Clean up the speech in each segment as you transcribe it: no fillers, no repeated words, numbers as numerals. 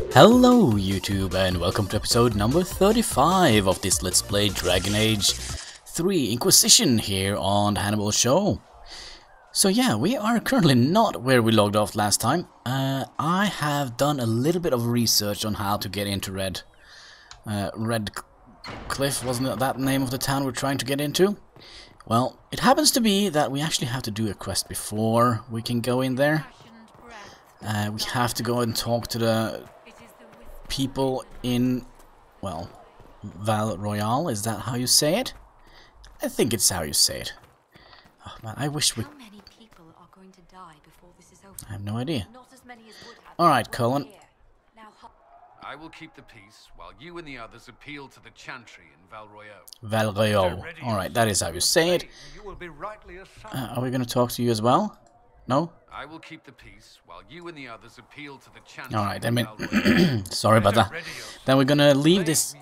Hello YouTube and welcome to episode number 35 of this Let's Play Dragon Age 3 Inquisition here on the Hannibal Show. So yeah, we are currently not where we logged off last time. I have done a little bit of research on how to get into Red Cliff, wasn't it that the name of the town we're trying to get into? Well, it happens to be that we actually have to do a quest before we can go in there. We have to go and talk to the people in, well, Val Royale, is that how you say it? I think it's how you say it. Oh man, I wish we... How many people are going to die before this is over? I have no idea. Not as many as would have. Alright, Colin. I will keep the peace while you and the others appeal to the Chantry in Val Royale. Val Royale. Alright, that is how you say it. Are we going to talk to you as well? No? I will keep the peace while you and the others appeal to the Chantry. Alright, I mean, sorry about that. Then we're gonna leave this.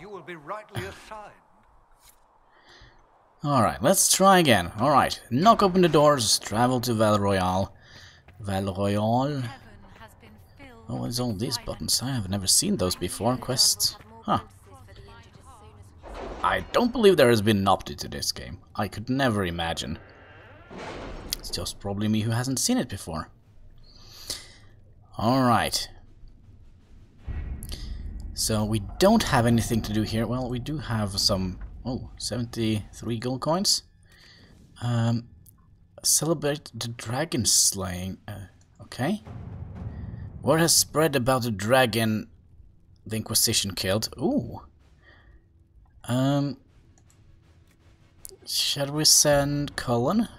Alright, let's try again. Alright, knock open the doors, travel to Val Royale. Val Royale. Oh, what is all these buttons? I have never seen those before. Quests. Huh. I don't believe there has been an update to this game. I could never imagine. It's just probably me who hasn't seen it before. Alright. So we don't have anything to do here. Well, we do have some... Oh, 73 gold coins. Celebrate the dragon slaying. Okay. Word has spread about the dragon the Inquisition killed. Ooh. Shall we send Cullen?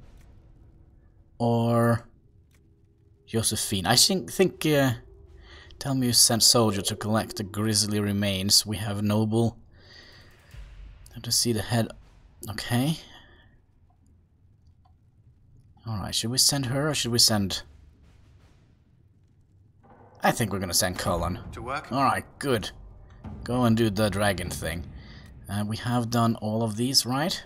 Or Josephine? I think tell me you sent soldier to collect the grisly remains. We have noble. Have to see the head. Okay. Alright, should we send her or should we send... I think we're gonna send Cullen. To work? Alright, good. Go and do the dragon thing. We have done all of these, right?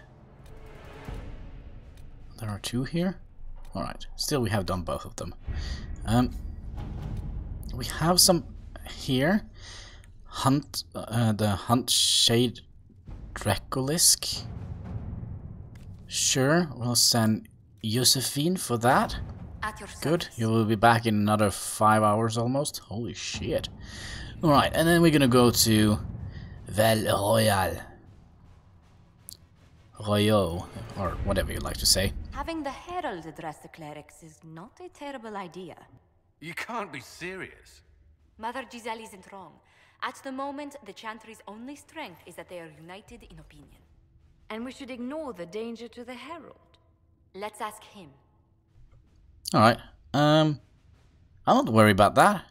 There are two here. Alright, still we have done both of them. We have some here. Hunt, the Hunt Shade Dracolisk. Sure, we'll send Josephine for that. Good, you will be back in another 5 hours almost. Holy shit. Alright, and then we're gonna go to Val Royale. Royale, or whatever you like to say. Having the Herald address the clerics is not a terrible idea. You can't be serious. Mother Giselle isn't wrong. At the moment, the Chantry's only strength is that they are united in opinion. And we should ignore the danger to the Herald. Let's ask him. Alright, I'm not worried about that.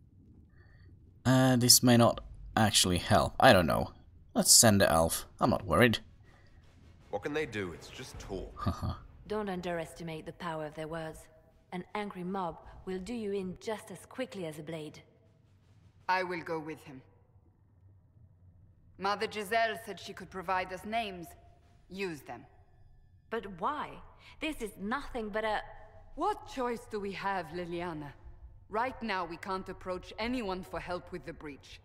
This may not actually help. I don't know. Let's send the elf. I'm not worried. What can they do? It's just talk. Don't underestimate the power of their words. An angry mob will do you in just as quickly as a blade. I will go with him. Mother Giselle said she could provide us names. Use them. But why? This is nothing but a... What choice do we have, Liliana? Right now we can't approach anyone for help with the breach.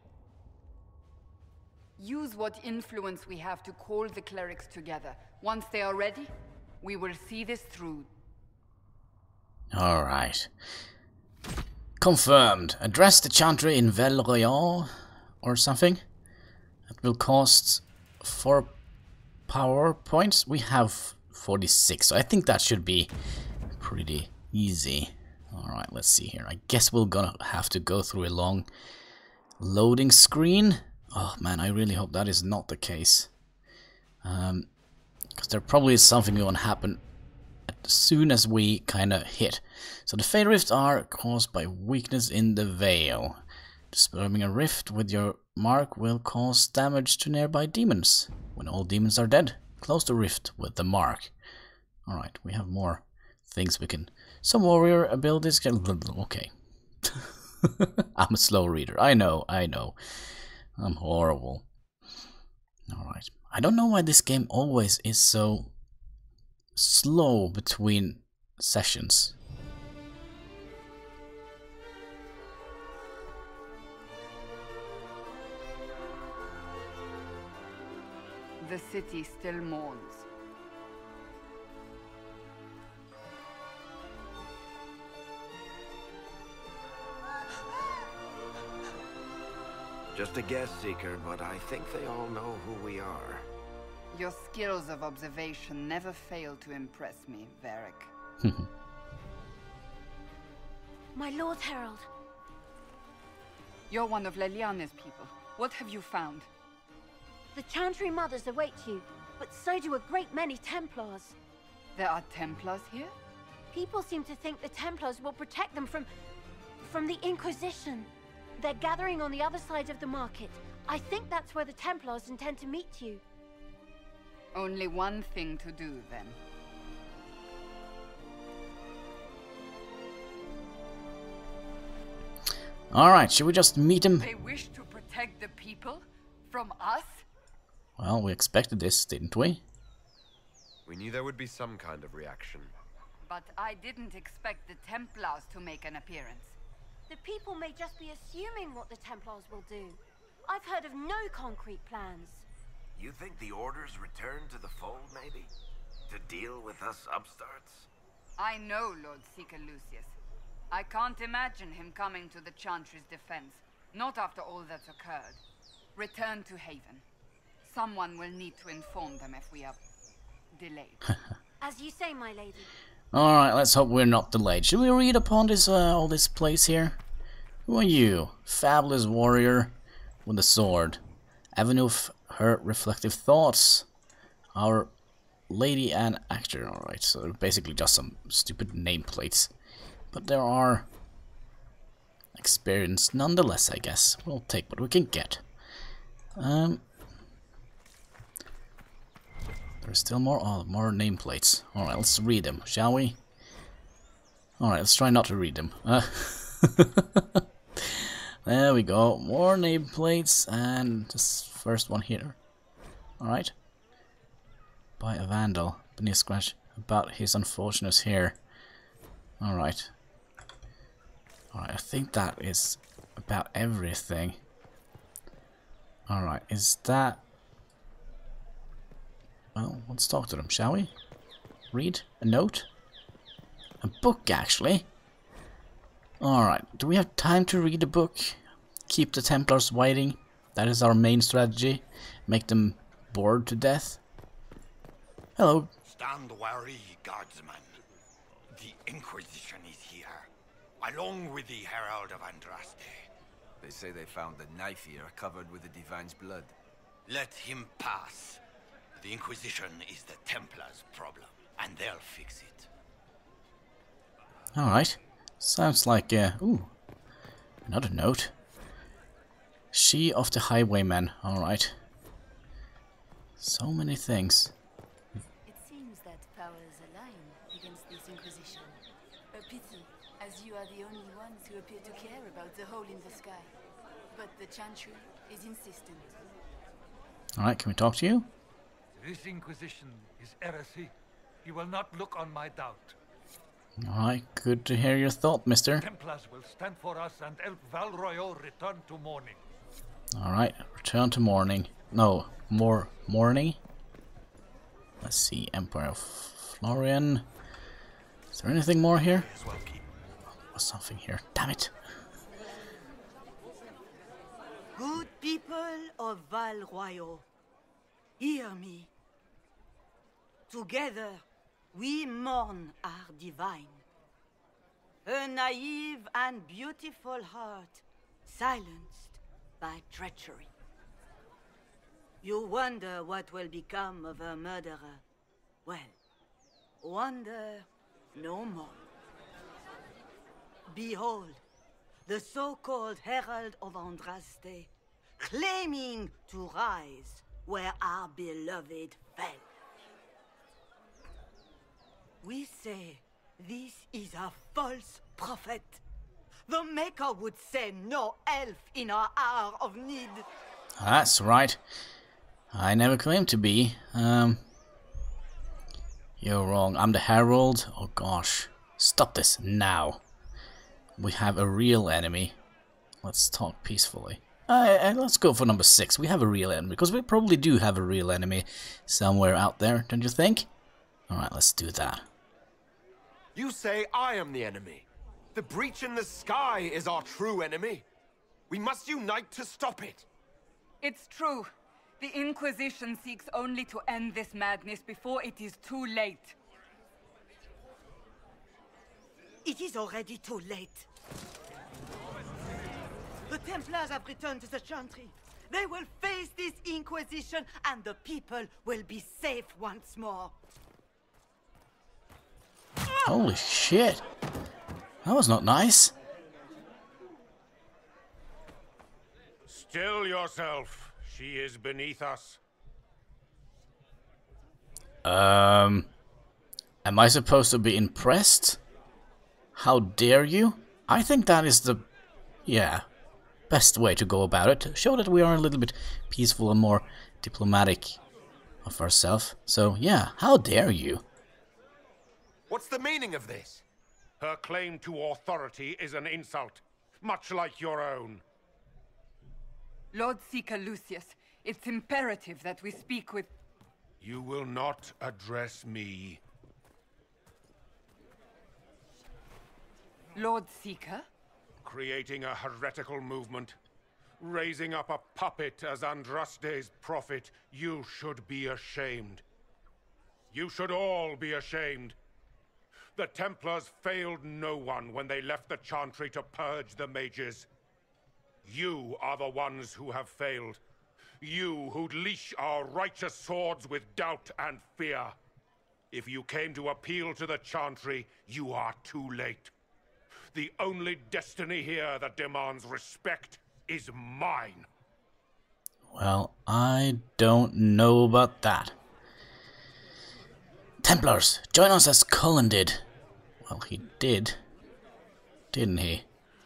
Use what influence we have to call the clerics together. Once they are ready, we will see this through. Alright. Confirmed. Address the Chantry in Val Royale or something. That will cost 4 power points. We have 46, so I think that should be pretty easy. Alright, let's see here. I guess we're gonna have to go through a long loading screen. Oh man, I really hope that is not the case. Because there probably is something going to happen as soon as we kind of hit. So the Fey Rifts are caused by weakness in the Veil. Disturbing a rift with your mark will cause damage to nearby demons. When all demons are dead, close the rift with the mark. Alright, we have more things we can... Some warrior abilities can... Okay. I'm a slow reader. I know. I'm horrible. Alright. I don't know why this game always is so slow between sessions. The city still mourns. Just a guess, Seeker, but I think they all know who we are. Your skills of observation never fail to impress me, Varric. My Lord Herald. You're one of Leliane's people. What have you found? The Chantry Mothers await you, but so do a great many Templars. There are Templars here? People seem to think the Templars will protect them from the Inquisition. They're gathering on the other side of the market. I think that's where the Templars intend to meet you. Only one thing to do, then. Alright, should we just meet him? They wish to protect the people? From us? Well, we expected this, didn't we? We knew there would be some kind of reaction. But I didn't expect the Templars to make an appearance. The people may just be assuming what the Templars will do. I've heard of no concrete plans. You think the Order's return to the fold, maybe? To deal with us upstarts? I know Lord Seeker Lucius. I can't imagine him coming to the Chantry's defense. Not after all that's occurred. Return to Haven. Someone will need to inform them if we are delayed. As you say, my lady. Alright, let's hope we're not delayed. Should we read upon this all this place here? Who are you? Fabulous warrior with a sword. Avenue of her reflective thoughts. Our lady and actor. Alright, so basically just some stupid nameplates. But there are experience nonetheless, I guess. We'll take what we can get. There's still more nameplates. Alright, let's read them, shall we? Alright, let's try not to read them. There we go. More nameplates, and this first one here. Alright. By a vandal. Beneath scratch about his unfortunates here. Alright. Alright, I think that is about everything. Alright, is that... Well, let's talk to them, shall we? Read a note? A book, actually. Alright, do we have time to read a book? Keep the Templars waiting. That is our main strategy. Make them bored to death. Hello. Stand wary, guardsman. The Inquisition is here, along with the Herald of Andraste. They say they found the knife here covered with the Divine's blood. Let him pass. The Inquisition is the Templars' problem, and they'll fix it. Alright. Sounds like, ooh. Another note. She of the Highwayman. Alright. So many things. It seems that powers align against this Inquisition. A pity, as you are the only ones who appear to care about the hole in the sky. But the Chantry is insistent. Alright, can we talk to you? This Inquisition is heresy. You will not look on my doubt. Alright, good to hear your thought, mister. Templars will stand for us and help Val Royeaux return to mourning. Alright, return to mourning. No, more mourning. Let's see, Empire of Florian. Is there anything more here? Oh, something here. Damn it. Good people of Val Royeaux, hear me. Together, we mourn our divine. Her naive and beautiful heart silenced by treachery. You wonder what will become of her murderer. Well, wonder no more. Behold, the so-called Herald of Andraste, claiming to rise where our beloved fell. We say this is a false prophet. The Maker would send no elf in our hour of need. That's right. I never claimed to be. You're wrong. I'm the Herald. Oh gosh. Stop this now. We have a real enemy. Let's talk peacefully. Let's go for number 6. We have a real enemy, because we probably do have a real enemy somewhere out there, don't you think? Alright, let's do that. You say I am the enemy. The breach in the sky is our true enemy. We must unite to stop it. It's true. The Inquisition seeks only to end this madness before it is too late. It is already too late. The Templars have returned to the Chantry. They will face this Inquisition, and the people will be safe once more. Holy shit! That was not nice. Still yourself. She is beneath us. Am I supposed to be impressed? How dare you? I think that is the, best way to go about it. Show that we are a little bit peaceful and more diplomatic of ourselves. So, yeah, how dare you? What's the meaning of this? Her claim to authority is an insult, much like your own. Lord Seeker Lucius, it's imperative that we speak with... You will not address me. Lord Seeker? Creating a heretical movement. Raising up a puppet as Andraste's prophet. You should be ashamed. You should all be ashamed. The Templars failed no one when they left the Chantry to purge the mages. You are the ones who have failed. You who'd leash our righteous swords with doubt and fear. If you came to appeal to the Chantry, you are too late. The only destiny here that demands respect is mine. Well, I don't know about that. Templars, join us as Cullen did. Well, he did. Didn't he?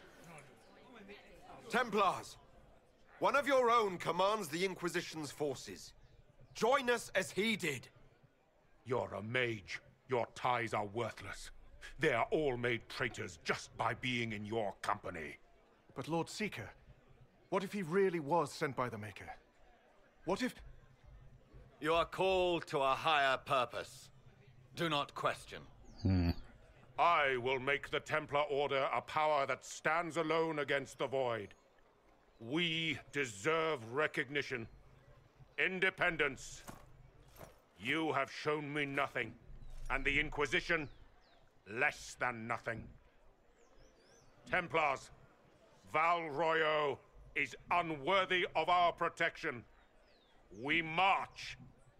Templars! One of your own commands the Inquisition's forces. Join us as he did. You're a mage. Your ties are worthless. They are all made traitors just by being in your company. But Lord Seeker, what if he really was sent by the Maker? What if... You are called to a higher purpose. Do not question. I will make the Templar Order a power that stands alone against the Void. We deserve recognition. Independence. You have shown me nothing, and the Inquisition, less than nothing. Templars, Val Royeaux is unworthy of our protection. We march.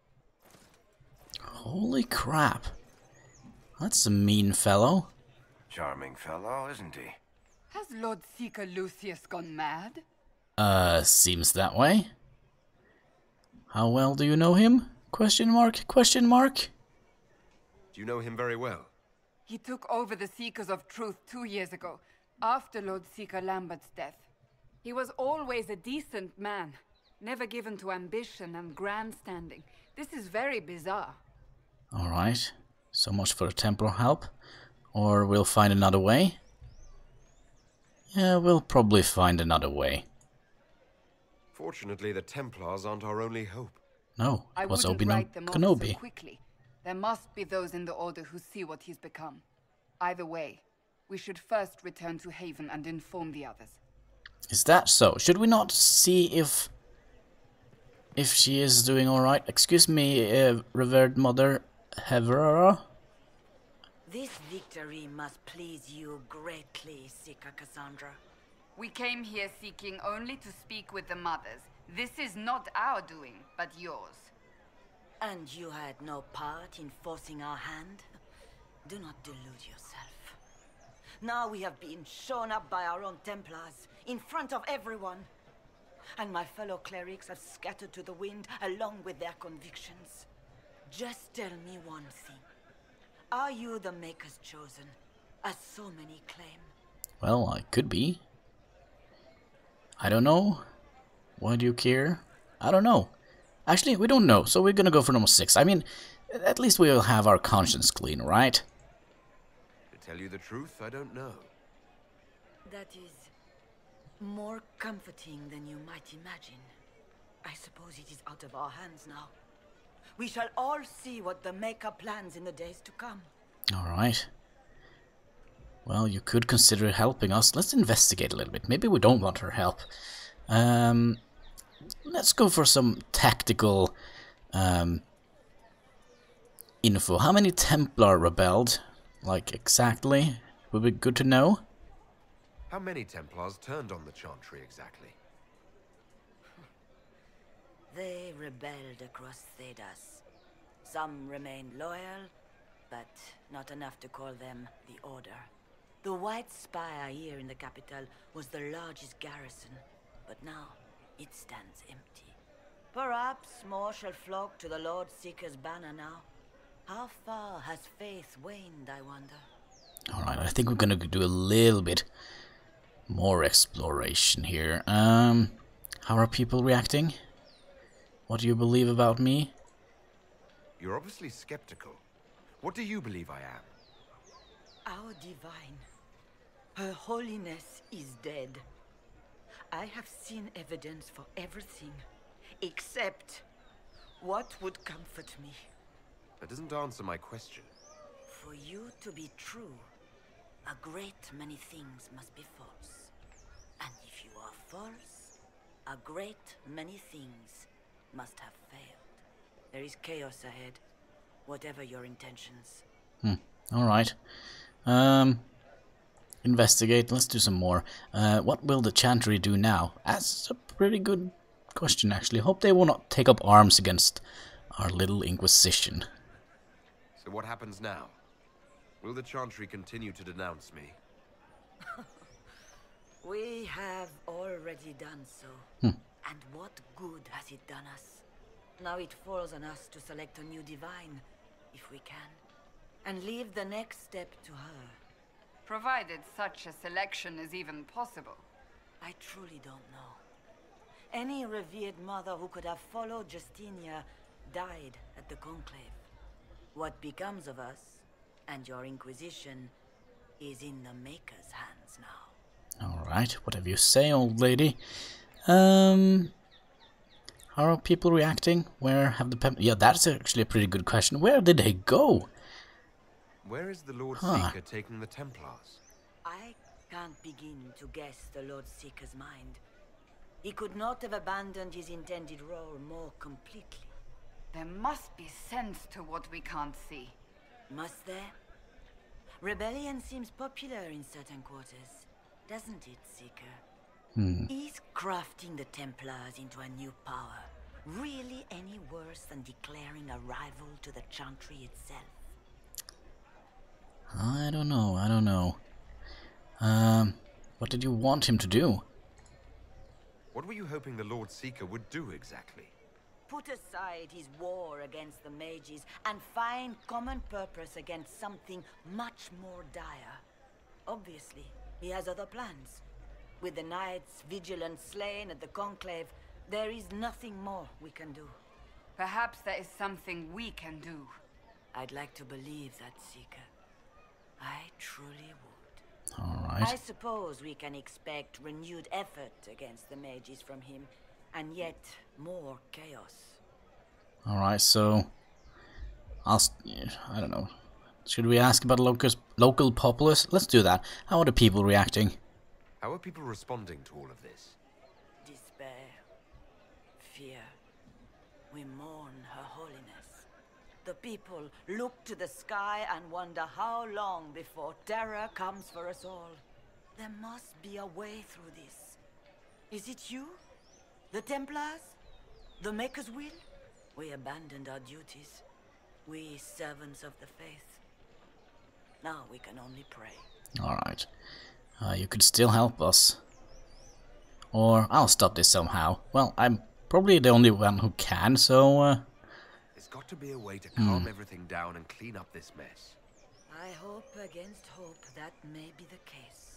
Holy crap. That's a mean fellow. Charming fellow, isn't he? Has Lord Seeker Lucius gone mad? Seems that way. How well do you know him? Question mark, question mark. Do you know him very well? He took over the Seekers of Truth 2 years ago, after Lord Seeker Lambert's death. He was always a decent man, never given to ambition and grandstanding. This is very bizarre. Alright, so much for the Templar help. Or we'll find another way. Yeah, we'll probably find another way. Fortunately, the Templars aren't our only hope. No, it was Obi-Wan Kenobi. So quickly. There must be those in the Order who see what he's become. Either way, we should first return to Haven and inform the others. Is that so? Should we not see if she is doing alright? Excuse me, revered Mother Hevera? This victory must please you greatly, Seeker Cassandra. We came here seeking only to speak with the mothers. This is not our doing, but yours. And you had no part in forcing our hand? Do not delude yourself. Now we have been shown up by our own Templars, in front of everyone. And my fellow clerics have scattered to the wind along with their convictions. Just tell me one thing. Are you the Maker's chosen, as so many claim? Well, I could be. I don't know. Why do you care? I don't know. Actually, we don't know, so we're gonna go for number 6. I mean, at least we'll have our conscience clean, right? To tell you the truth, I don't know. That is More comforting than you might imagine. I suppose it is out of our hands now. We shall all see what the Maker plans in the days to come. Alright. Well, you could consider helping us. Let's investigate a little bit. Maybe we don't want her help. Let's go for some tactical info. How many Templar rebelled? Like, exactly? Would be good to know. How many Templars turned on the Chantry exactly? They rebelled across Thedas. Some remained loyal, but not enough to call them the Order. The White Spire here in the capital was the largest garrison, but now it stands empty. Perhaps more shall flock to the Lord Seeker's banner now. How far has faith waned, I wonder? Alright, I think we're gonna do a little bit more exploration here. How are people reacting? What do you believe about me? You're obviously skeptical. What do you believe I am? Our divine. Her holiness is dead. I have seen evidence for everything, except what would comfort me. That doesn't answer my question. For you to be true, a great many things must be false. And if you are false, a great many things must have failed. There is chaos ahead, whatever your intentions. Alright. Investigate. Let's do some more. What will the Chantry do now? That's a pretty good question, actually. Hope they will not take up arms against our little Inquisition. So what happens now? Will the Chantry continue to denounce me? We have already done so. And what good has it done us? Now it falls on us to select a new divine, if we can, and leave the next step to her. Provided such a selection is even possible. I truly don't know. Any revered mother who could have followed Justinia died at the Conclave. What becomes of us, and your Inquisition, is in the Maker's hands now. Alright, whatever you say, old lady. How are people reacting? Where have the Yeah, that's actually a pretty good question. Where did they go? Where is the Lord Seeker taking the Templars? I can't begin to guess the Lord Seeker's mind. He could not have abandoned his intended role more completely. There must be sense to what we can't see. Must there? Rebellion seems popular in certain quarters, doesn't it, Seeker? Is crafting the Templars into a new power really any worse than declaring a rival to the Chantry itself? I don't know. What did you want him to do? What were you hoping the Lord Seeker would do exactly? Put aside his war against the mages and find common purpose against something much more dire. Obviously, he has other plans. With the knights vigilant slain at the Conclave, there is nothing more we can do. Perhaps there is something we can do. I'd like to believe that, Seeker. I truly would. Alright. I suppose we can expect renewed effort against the mages from him, and yet more chaos. Alright, so I don't know. Should we ask about local populace? Let's do that. How are the people reacting? How are people responding to all of this? Despair. Fear. We mourn her holiness. The people look to the sky and wonder how long before terror comes for us all. There must be a way through this. Is it you? The Templars? The Maker's will? We abandoned our duties. We servants of the faith. Now we can only pray. Alright. You could still help us. Or I'll stop this somehow. Well, I'm probably the only one who can, so... There's got to be a way to calm everything down and clean up this mess. I hope against hope that may be the case.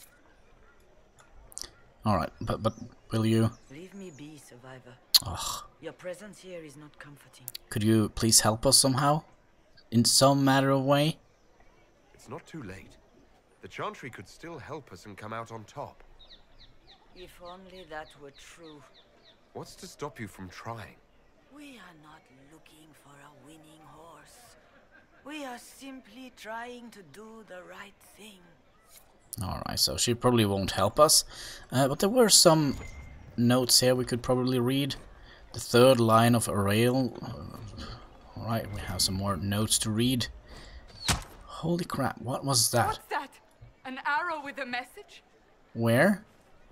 Alright, but will you... Leave me be, Survivor. Ugh. Your presence here is not comforting. Could you please help us somehow? In some matter of way? It's not too late. The Chantry could still help us and come out on top. If only that were true. What's to stop you from trying? We are not looking for a winning horse. We are simply trying to do the right thing. Alright, so she probably won't help us. But there were some notes here we could probably read. The third line of Arail. Alright, we have some more notes to read. Holy crap, what was that? What's that? An arrow with a message? Where?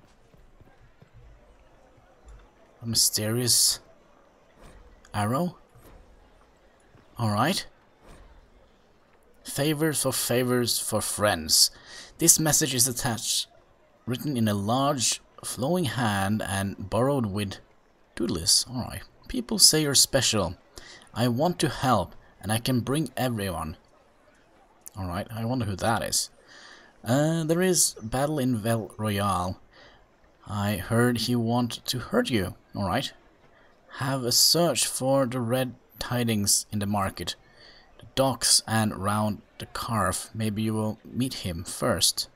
A mysterious arrow? Alright. Favors for friends. This message is attached, written in a large, flowing hand and borrowed with doodles. Alright. People say you're special. I want to help, and I can bring everyone. Alright, I wonder who that is. There is battle in Vel Royale. I heard he want to hurt you. Alright. Have a search for the red tidings in the market, the docks and round the Carve. Maybe you will meet him first.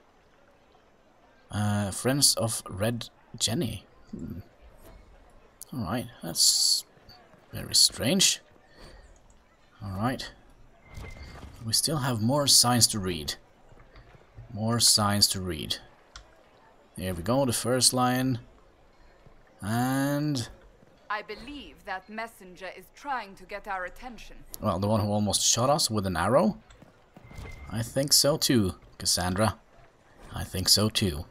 Friends of Red Jenny. Alright, that's very strange. Alright. We still have more signs to read. More signs to read. Here we go, the first line. And... I believe that messenger is trying to get our attention. well, the one who almost shot us with an arrow? I think so too, Cassandra. I think so too.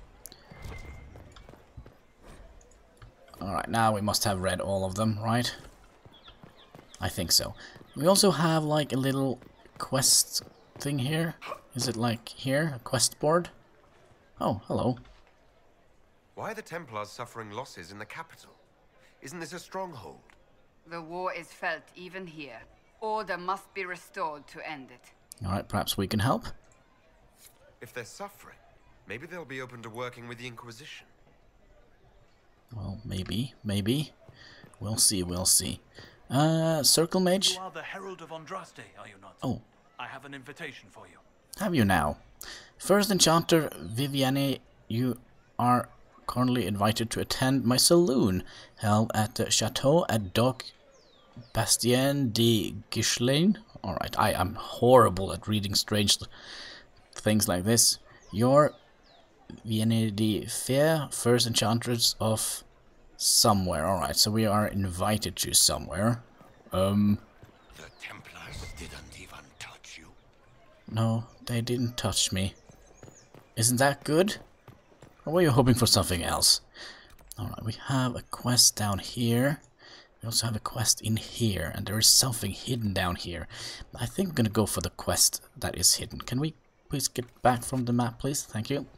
Alright, now we must have read all of them, right? I think so. We also have like a little quest thing here. Is it like here? A quest board? Oh, hello. Why are the Templars suffering losses in the capital? Isn't this a stronghold? The war is felt even here. Order must be restored to end it. Alright, perhaps we can help. If they're suffering, maybe they'll be open to working with the Inquisition. Well, maybe. We'll see, Circle Mage? You are the Herald of Andraste, are you not? Oh. I have an invitation for you. Have you now? First Enchanter Vivienne, you are currently invited to attend my saloon held at the Chateau at Doc Bastien de Guislain. Alright, I am horrible at reading strange things like this. Your Vienne de Fair, first Enchantress of somewhere. Alright, so we are invited to somewhere. The Templars didn't even touch you. No, they didn't touch me. Isn't that good? Or were you hoping for something else? Alright, we have a quest down here. We also have a quest in here, and there is something hidden down here. I think I'm gonna go for the quest that is hidden. Can we please get back from the map, please? Thank you.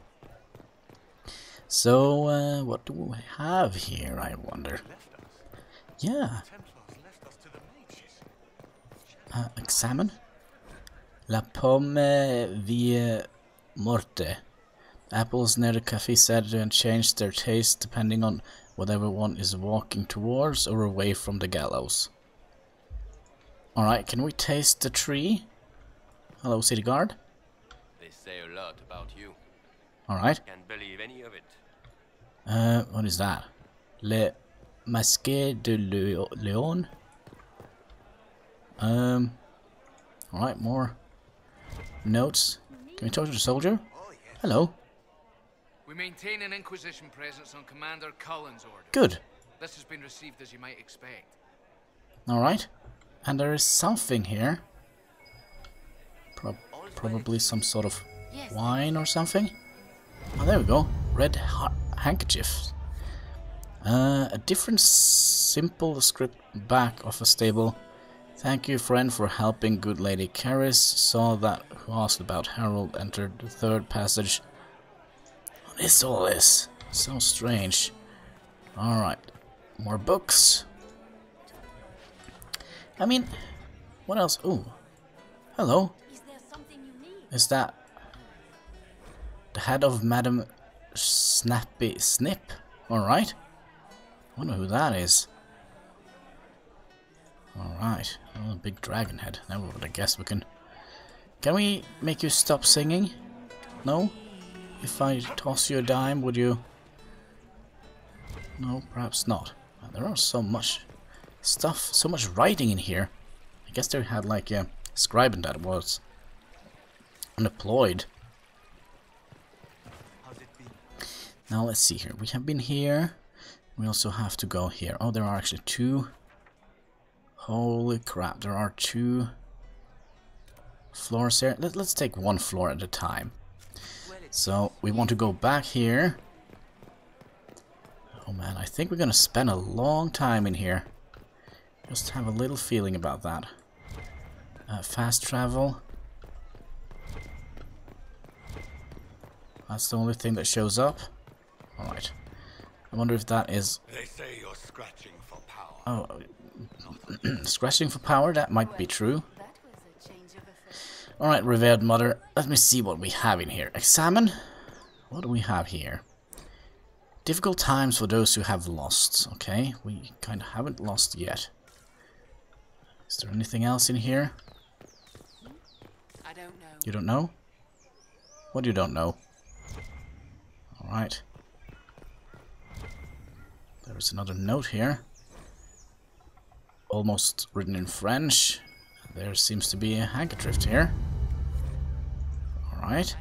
So, what do we have here, I wonder? Yeah. Examine. La pomme vie morte. Apples near the cafe said to change their taste depending on whether one is walking towards or away from the gallows. Alright, can we taste the tree? Hello, city guard. They say a lot about you. Alright. Can't believe any of it. What is that? Le Masque de Leon? Alright, more notes. Can we talk to the soldier? Hello. We maintain an Inquisition presence on Commander Cullen's order. Good. This has been received as you might expect. Alright. And there is something here. Probably some sort of wine or something. Oh, there we go. Red handkerchief. A different simple script back of a stable. Thank you, friend, for helping good Lady Caris. Saw that who asked about Harold entered the third passage. What is all this? So strange. Alright. More books. I mean, what else? Ooh. Hello. Is that the head of Madame Snappy Snip? Alright. Wonder who that is. Alright. Oh, a big dragon head. Now I would have guessed we can... Can we make you stop singing? No? If I toss you a dime, would you No, perhaps not. There are so much stuff, so much writing in here. I guess they had like a scribe that was unemployed. Now let's see here. We have been here. We also have to go here. Oh, there are actually two. Holy crap, there are two floors here. Let's take one floor at a time. So we want to go back here. Oh man, I think we're gonna spend a long time in here. Just have a little feeling about that. Fast travel. That's the only thing that shows up. Alright. I wonder if that is... They say you're scratching for power. Oh, scratching for power? That might be true. Alright, revered mother. Let me see what we have in here. Examine. What do we have here? Difficult times for those who have lost. Okay, we kind of haven't lost yet. Is there anything else in here? I don't know. You don't know? What do you don't know? Alright. There is another note here. Almost written in French. There seems to be a handkerchief here. Alright.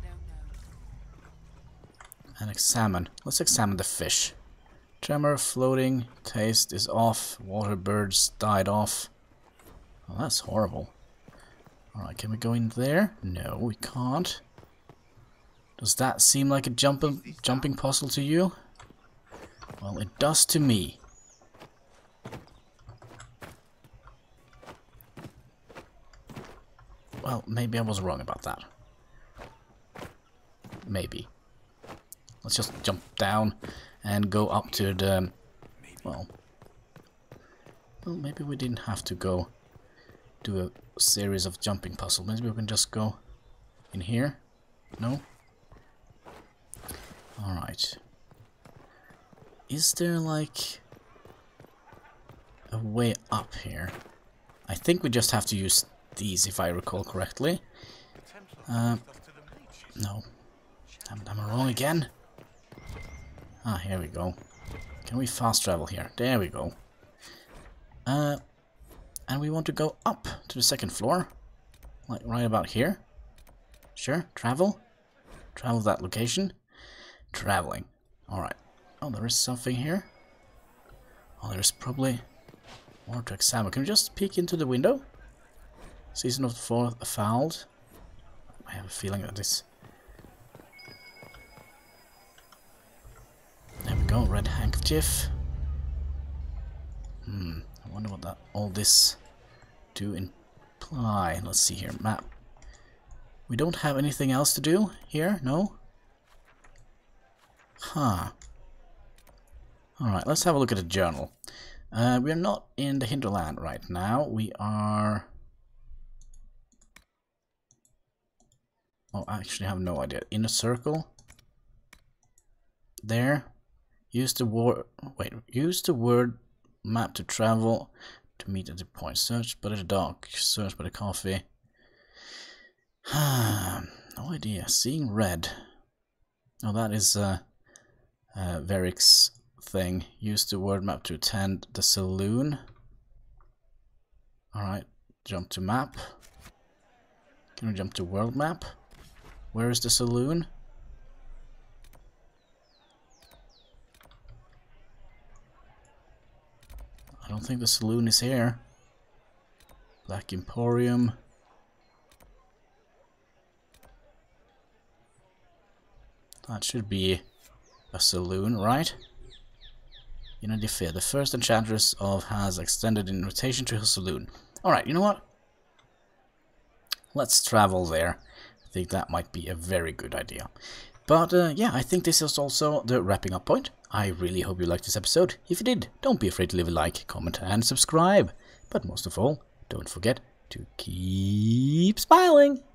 And examine. Let's examine the fish. Tremor, floating, taste is off, water birds died off. Oh, that's horrible. Alright, can we go in there? No, we can't. Does that seem like a jumping puzzle to you? Well, it does to me. Well, maybe I was wrong about that. Maybe. Let's just jump down and go up to the... Well, maybe we didn't have to go do a series of jumping puzzles. Maybe we can just go in here. No? Alright. Is there like a way up here? I think we just have to use these if I recall correctly. No. Am I wrong again? Ah, here we go. Can we fast travel here? There we go. And we want to go up to the second floor. Like right about here. Sure, travel. Travel that location. Traveling. Alright. Oh, there is something here. Oh, there's probably more to examine. Can we just peek into the window? Season of the Fourth fouled. I have a feeling that this... There we go, red handkerchief. I wonder what that all this do imply. Let's see here, map. We don't have anything else to do here, no? Huh. Alright, let's have a look at the journal. We are not in the hinterland right now. We are... Oh, I actually have no idea. In a circle. There. Use the word. Wait. Use the word map to travel to meet at the point. Search by the dog. Search by the coffee. No idea. Seeing red. Oh, that is Varric's thing. Use the word map to attend the saloon. Alright. Jump to map. Can we jump to world map? Where is the saloon? I don't think the saloon is here. Black Emporium. That should be a saloon, right? Yennefer, the first enchantress of has extended an invitation to her saloon. Alright, you know what? Let's travel there. I think that might be a very good idea. But yeah, I think this is also the wrapping up point. I really hope you liked this episode. If you did, don't be afraid to leave a like, comment and subscribe. But most of all, don't forget to keep smiling.